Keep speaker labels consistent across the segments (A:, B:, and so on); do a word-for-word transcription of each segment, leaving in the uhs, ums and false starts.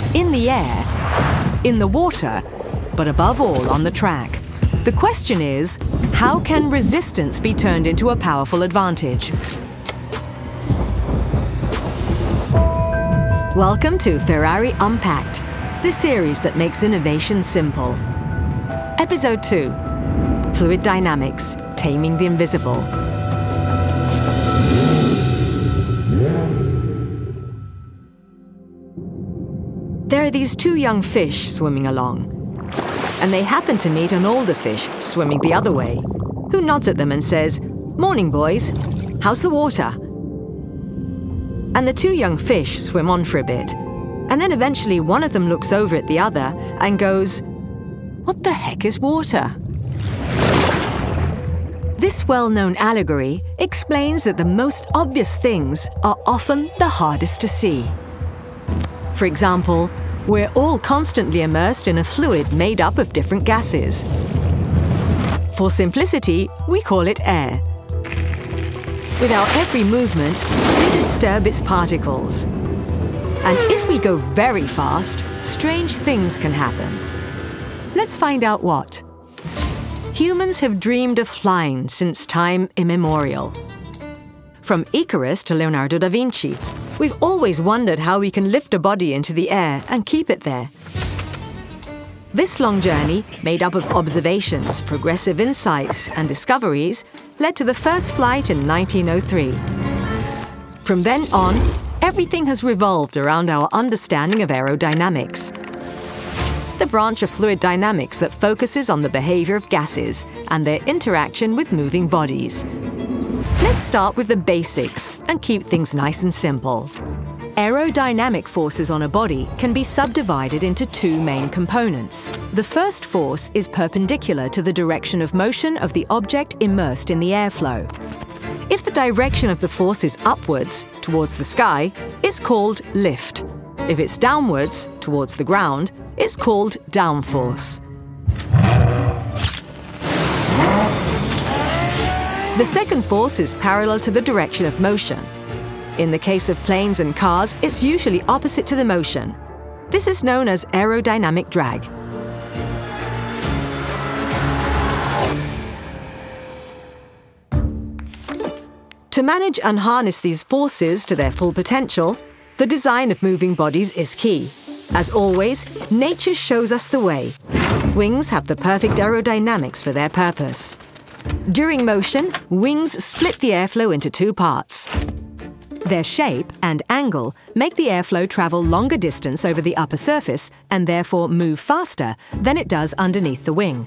A: in the air, in the water, but above all on the track. The question is, how can resistance be turned into a powerful advantage? Welcome to Ferrari Unpacked, the series that makes innovation simple. Episode two, Fluid Dynamics, Taming the Invisible. There are these two young fish swimming along, and they happen to meet an older fish swimming the other way, who nods at them and says, "Morning, boys. How's the water?" And the two young fish swim on for a bit, and then eventually one of them looks over at the other and goes, "What the heck is water?" This well-known allegory explains that the most obvious things are often the hardest to see. For example, we're all constantly immersed in a fluid made up of different gases. For simplicity, we call it air. With our every movement, we disturb its particles. And if we go very fast, strange things can happen. Let's find out what. Humans have dreamed of flying since time immemorial. From Icarus to Leonardo da Vinci, we've always wondered how we can lift a body into the air and keep it there. This long journey, made up of observations, progressive insights, and discoveries, led to the first flight in nineteen oh three. From then on, everything has revolved around our understanding of aerodynamics, the branch of fluid dynamics that focuses on the behavior of gases and their interaction with moving bodies. Let's start with the basics and keep things nice and simple. Aerodynamic forces on a body can be subdivided into two main components. The first force is perpendicular to the direction of motion of the object immersed in the airflow. If the direction of the force is upwards, towards the sky, it's called lift. If it's downwards, towards the ground, it's called downforce. The second force is parallel to the direction of motion. In the case of planes and cars, it's usually opposite to the motion. This is known as aerodynamic drag. To manage and harness these forces to their full potential, the design of moving bodies is key. As always, nature shows us the way. Wings have the perfect aerodynamics for their purpose. During motion, wings split the airflow into two parts. Their shape and angle make the airflow travel longer distance over the upper surface and therefore move faster than it does underneath the wing.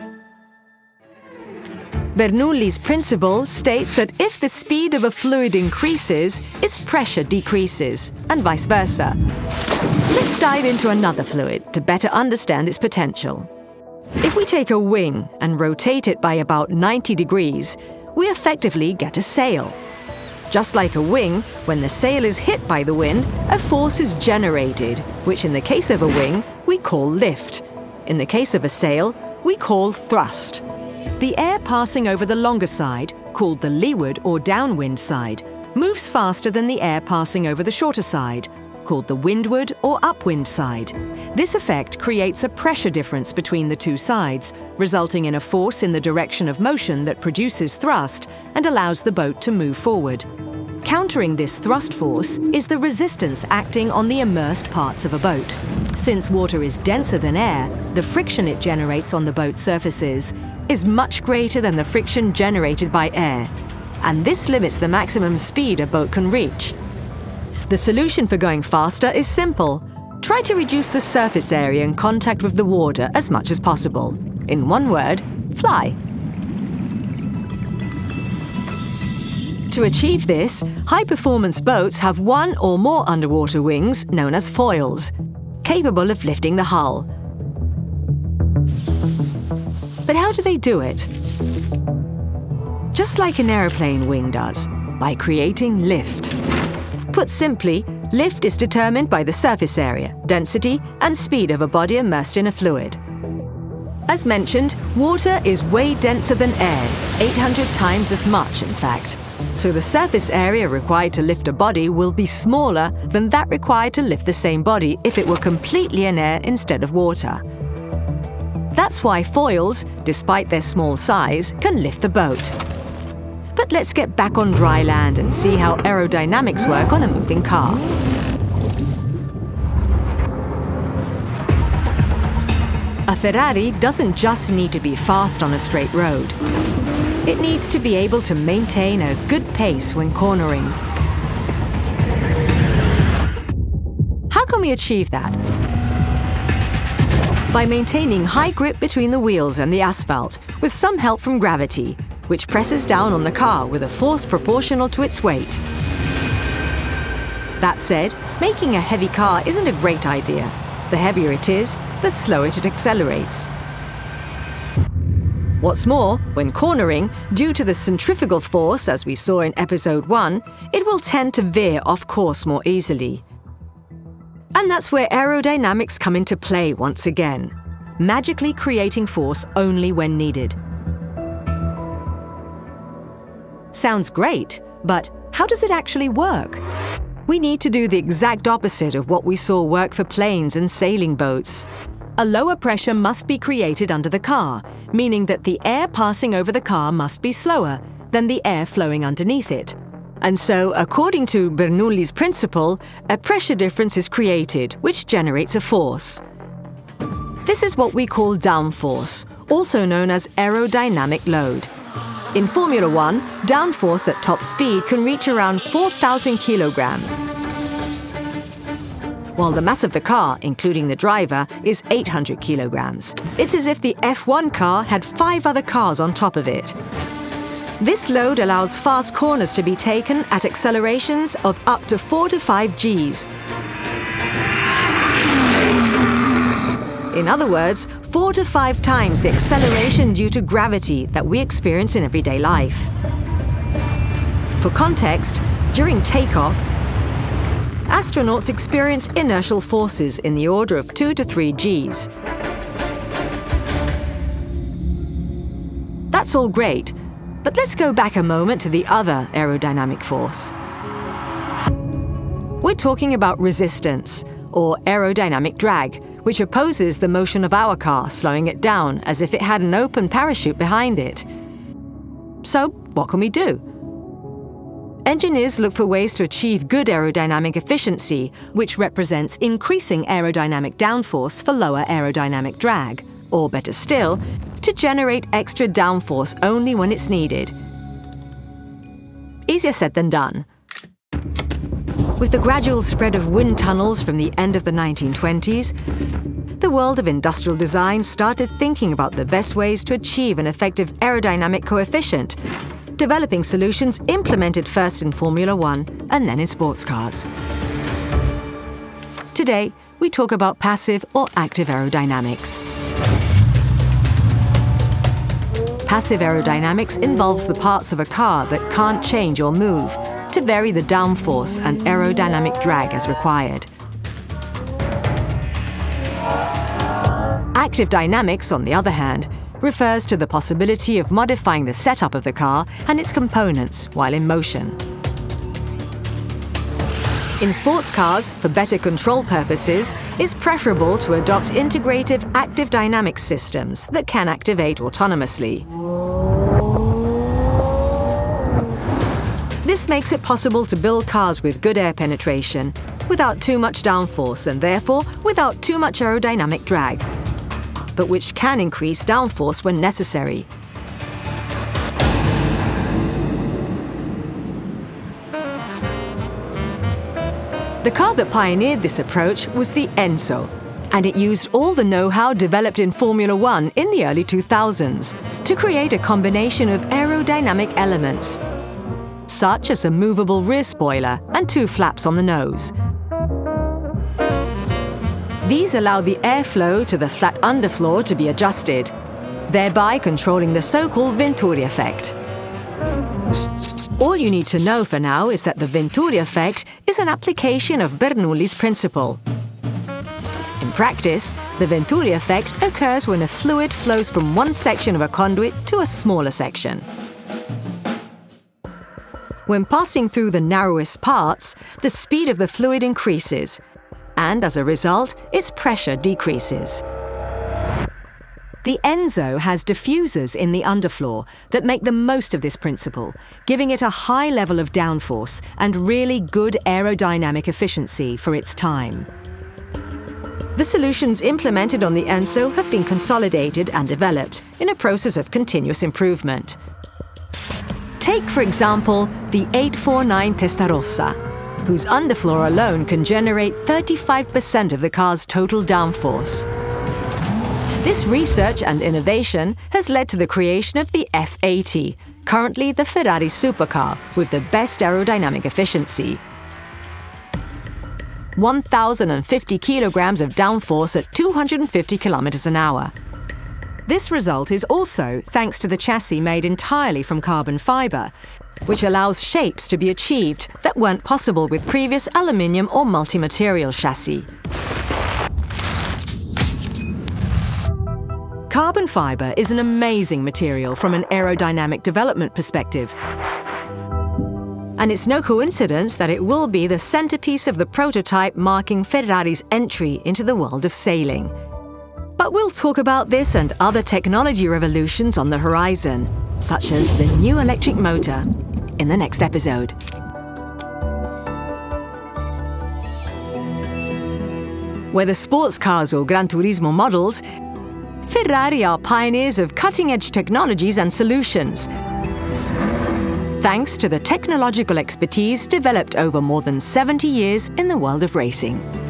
A: Bernoulli's principle states that if the speed of a fluid increases, its pressure decreases, and vice versa. Let's dive into another fluid to better understand its potential. If we take a wing and rotate it by about ninety degrees, we effectively get a sail. Just like a wing, when the sail is hit by the wind, a force is generated, which in the case of a wing, we call lift. In the case of a sail, we call thrust. The air passing over the longer side, called the leeward or downwind side, moves faster than the air passing over the shorter side, called the windward or upwind side. This effect creates a pressure difference between the two sides, resulting in a force in the direction of motion that produces thrust and allows the boat to move forward. Countering this thrust force is the resistance acting on the immersed parts of a boat. Since water is denser than air, the friction it generates on the boat's surfaces is much greater than the friction generated by air, and this limits the maximum speed a boat can reach. The solution for going faster is simple. Try to reduce the surface area in contact with the water as much as possible. In one word, fly. To achieve this, high-performance boats have one or more underwater wings, known as foils, capable of lifting the hull. But how do they do it? Just like an aeroplane wing does, by creating lift. Put simply, lift is determined by the surface area, density, and speed of a body immersed in a fluid. As mentioned, water is way denser than air, eight hundred times as much, in fact. So the surface area required to lift a body will be smaller than that required to lift the same body if it were completely in air instead of water. That's why foils, despite their small size, can lift the boat. But let's get back on dry land and see how aerodynamics work on a moving car. A Ferrari doesn't just need to be fast on a straight road. It needs to be able to maintain a good pace when cornering. How can we achieve that? By maintaining high grip between the wheels and the asphalt, with some help from gravity, which presses down on the car with a force proportional to its weight. That said, making a heavy car isn't a great idea. The heavier it is, the slower it accelerates. What's more, when cornering, due to the centrifugal force, as we saw in episode one, it will tend to veer off course more easily. And that's where aerodynamics come into play once again, magically creating force only when needed. Sounds great, but how does it actually work? We need to do the exact opposite of what we saw work for planes and sailing boats. A lower pressure must be created under the car, meaning that the air passing over the car must be slower than the air flowing underneath it. And so, according to Bernoulli's principle, a pressure difference is created, which generates a force. This is what we call downforce, also known as aerodynamic load. In Formula One, downforce at top speed can reach around four thousand kilograms, while the mass of the car, including the driver, is eight hundred kilograms. It's as if the F one car had five other cars on top of it. This load allows fast corners to be taken at accelerations of up to four to five Gs. In other words, four to five times the acceleration due to gravity that we experience in everyday life. For context, during takeoff, astronauts experience inertial forces in the order of two to three Gs. That's all great, but let's go back a moment to the other aerodynamic force. We're talking about resistance, or aerodynamic drag, which opposes the motion of our car, slowing it down as if it had an open parachute behind it. So, what can we do? Engineers look for ways to achieve good aerodynamic efficiency, which represents increasing aerodynamic downforce for lower aerodynamic drag, or better still, to generate extra downforce only when it's needed. Easier said than done. With the gradual spread of wind tunnels from the end of the nineteen twenties, the world of industrial design started thinking about the best ways to achieve an effective aerodynamic coefficient, developing solutions implemented first in Formula One and then in sports cars. Today, we talk about passive or active aerodynamics. Passive aerodynamics involves the parts of a car that can't change or move to vary the downforce and aerodynamic drag as required. Active dynamics, on the other hand, refers to the possibility of modifying the setup of the car and its components while in motion. In sports cars, for better control purposes, it's preferable to adopt integrative active dynamics systems that can activate autonomously. This makes it possible to build cars with good air penetration, without too much downforce and therefore without too much aerodynamic drag, but which can increase downforce when necessary. The car that pioneered this approach was the Enzo, and it used all the know-how developed in Formula One in the early two thousands to create a combination of aerodynamic elements, such as a movable rear spoiler and two flaps on the nose. These allow the airflow to the flat underfloor to be adjusted, thereby controlling the so-called Venturi effect. All you need to know for now is that the Venturi effect is an application of Bernoulli's principle. In practice, the Venturi effect occurs when a fluid flows from one section of a conduit to a smaller section. When passing through the narrowest parts, the speed of the fluid increases, and as a result, its pressure decreases. The Enzo has diffusers in the underfloor that make the most of this principle, giving it a high level of downforce and really good aerodynamic efficiency for its time. The solutions implemented on the Enzo have been consolidated and developed in a process of continuous improvement. Take, for example, the eight forty-nine Testarossa, whose underfloor alone can generate thirty-five percent of the car's total downforce. This research and innovation has led to the creation of the F eighty, currently the Ferrari supercar with the best aerodynamic efficiency. one thousand fifty kilograms of downforce at two hundred fifty kilometers an hour. This result is also thanks to the chassis made entirely from carbon fiber, which allows shapes to be achieved that weren't possible with previous aluminium or multi-material chassis. Carbon fiber is an amazing material from an aerodynamic development perspective. And it's no coincidence that it will be the centerpiece of the prototype marking Ferrari's entry into the world of sailing. But we'll talk about this and other technology revolutions on the horizon, such as the new electric motor, in the next episode. Whether sports cars or Gran Turismo models, Ferrari are pioneers of cutting-edge technologies and solutions, thanks to the technological expertise developed over more than seventy years in the world of racing.